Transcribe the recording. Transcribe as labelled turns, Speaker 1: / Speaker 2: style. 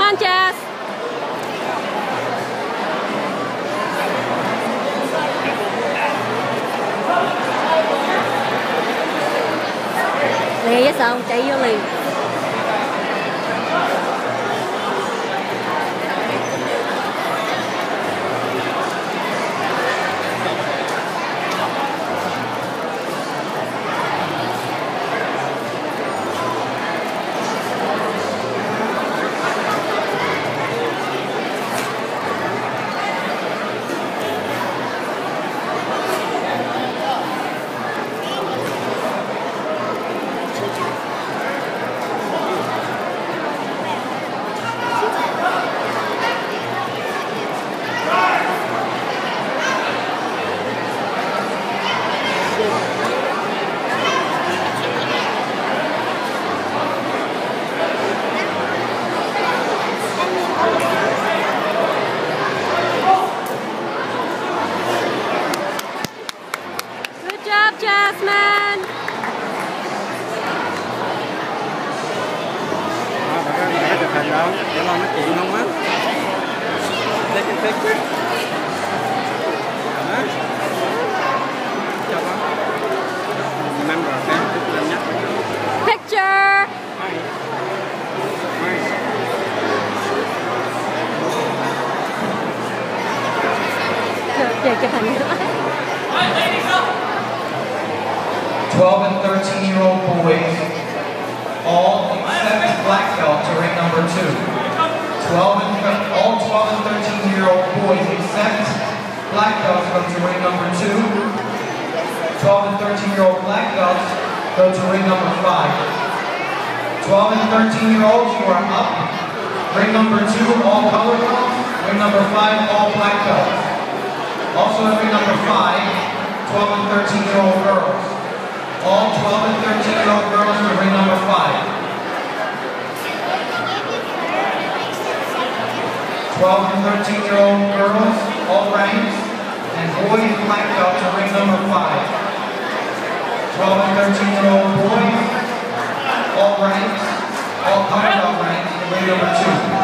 Speaker 1: on, Jazz. Lẹ với sao chạy vô liền. Good job, Jasmine.
Speaker 2: Phải chụp hình đâu, để lo nói chuyện không á. Take a picture. Đó. Chụp không? Remember, okay? Chụp lên nhắc.
Speaker 1: Picture. Chụp hình nữa.
Speaker 3: 12 and 13-year-old boys, all except black belt to ring number 2. All 12 and 13-year-old boys except black belts go to ring number 2. 12 and 13-year-old black belts go to ring number 5. 12 and 13-year-olds, you are up. Ring number 2, all color belts. Ring number 5, all black belts. Also at ring number 5, 12 and 13-year-old girls. All 12 and 13-year-old girls to ring number 5. 12 and 13-year-old girls, all ranks, and boys black belt to ring number 5. 12 and 13-year-old boys, all ranks, all color belt ranks, to ring number 2.